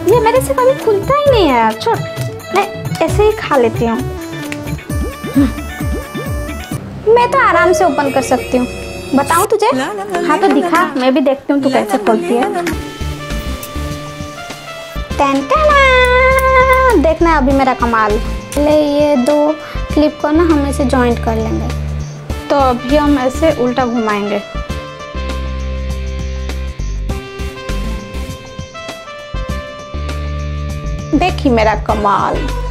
ये मेरे से कभी खुलता ही नहीं है यार। छोड़, मैं ऐसे ही खा लेती हूँ। मैं तो आराम से ओपन कर सकती हूँ। बताऊँ तुझे? हाँ तो दिखा, मैं भी देखती हूँ तू कैसे खोलती है। देखना अभी मेरा कमाल। पहले ये 2 क्लिप को ना हम ऐसे जॉइंट कर लेंगे। तो अभी हम ऐसे उल्टा घुमाएंगे। देखिए मेरा कमाल।